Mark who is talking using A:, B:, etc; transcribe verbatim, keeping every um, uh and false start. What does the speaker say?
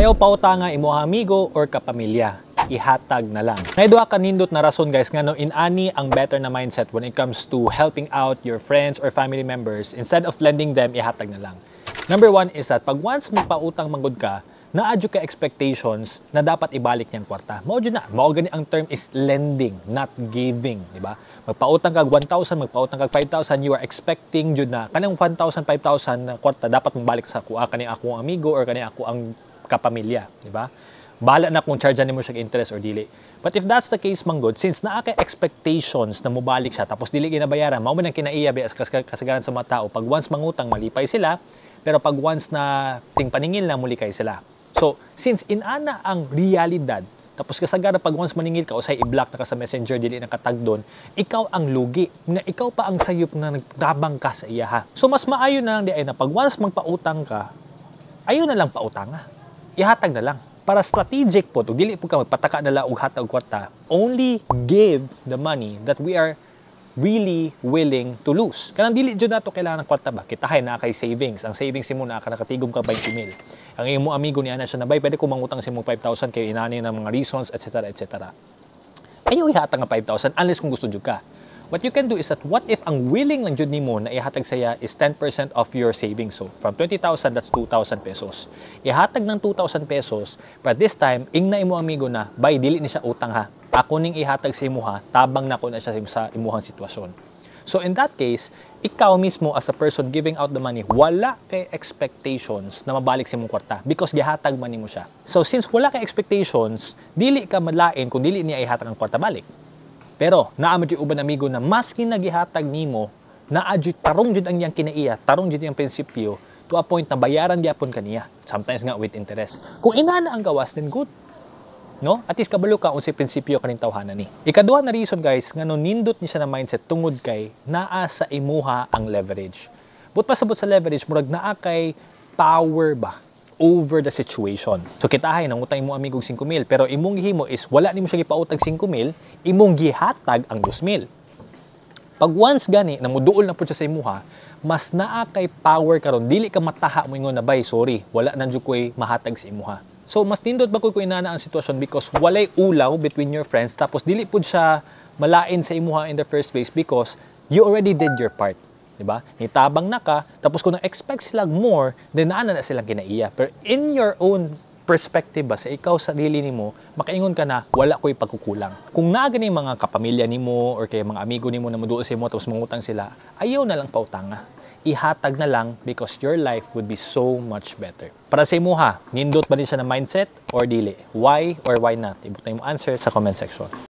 A: Ayaw pauta nga imuha amigo or kapamilya, ihatag na lang. Naidwa ka nindot na rason guys nga no inani ang better na mindset when it comes to helping out your friends or family members. Instead of lending them, ihatag na lang. Number one is that pag once magpautang manggod ka, na-adyo ka expectations na dapat ibalik niyang kwarta. Mao na, mao gani ang term is lending, not giving, di ba? Magpautang kag one thousand, magpautang kag five thousand, you are expecting jud na kanang one thousand, five thousand na kwarta dapat mabalik sa ako, kani ako ang amigo or kani ako ang kapamilya, di ba? Bahala na kung charge nimo siya interest or dili. But if that's the case manggod, since naa kay expectations na mobalik siya tapos dili ginabayaran, mao man ang kinaiya bias kasagaran sa mga tao. Pag once mangutang malipay sila, pero pag once na tingpaningil na muli kay sila. So, since inana ang realidad, tapos kasagara pag once maningil ka o say i-block na ka sa messenger, dili nakatag doon, ikaw ang lugi, na ikaw pa ang sayop na nagtabang ka sa iya ha. So, mas maayo na lang di ay na pag once magpautang ka, ayaw na lang pautang ha. Ihatag na lang. Para strategic po, to, dili po ka magpataka na lang og hatag kwarta, only give the money that we are really willing to lose. Kanang dili jud nato kailangan ng kwarta ba? Kitahay na kay savings. Ang savings mo na ka nakatigom ka twenty mil. Ang imo amigo ni ana siya nabay, pwede ko mangutang sa imo five thousand kay inani ng mga reasons, et cetera et cetera. Ayaw ihatag nga five thousand unless kung gusto jud ka. What you can do is that what if ang willing lang jud nimo na ihatag saya is ten percent of your savings. So from twenty thousand, that's two thousand pesos. Ihatag ng two thousand pesos, but this time ing na imo amigo na bay dili ni siya utang ha. Ako ning ihatag sa imuha, tabang na ko na siya sa imuhang sitwasyon. So in that case, ikaw mismo as a person giving out the money, wala kay expectations na mabalik sa imong kwarta because gihatag man nimo siya. So since wala kay expectations, dili ka madlain kung dili niya ihatag ang kwarta balik. Pero naamo jud uban amigo na maski nagihatag nimo, naa jud tarong jud ang iyang kinaiya, tarong jud ang prinsipyo to a point na bayaran gyapon kaniya. Sometimes nga with interest. Kung inana ang gawas, then good. No? At least kabalo ka unsay prinsipyo kaning tawhanan ni. Ikaduha na reason guys, nga no nindot ni siya na mindset tungod kay naa sa imuha ang leverage. But pasabot sa leverage, murag naa kay power ba over the situation. So kitahay nang utang imo amigo five mil, pero imong gihimo is wala nimo siya gipautag five mil, imong gihatag ang two mil. Pag once gani na muduol na pud siya sa imuha, mas naa kay power karon, dili ka mataha mo ingon na bay, sorry, wala na jud koy mahatag sa imuha. So, mas nindot ba ko inana ang sitwasyon because walay ulaw between your friends tapos dili pud siya malain sa imuha in the first place because you already did your part. Diba? Nitabang na ka, tapos kung na-expect sila more, then naana na silang kinaiya. Pero in your own perspective ba, sa ikaw sa dili nimo, makaingon ka na wala ko'y pagkukulang. Kung naa gani mga kapamilya nimo or kay mga amigo nimo na muduol sa imo tapos mangutang sila, ayaw na lang pautanga. Ihatag na lang because your life would be so much better. Para sa imo ha, nindot ba din siya na mindset or dili? Why or why not? Ibutay mo answer sa comment section.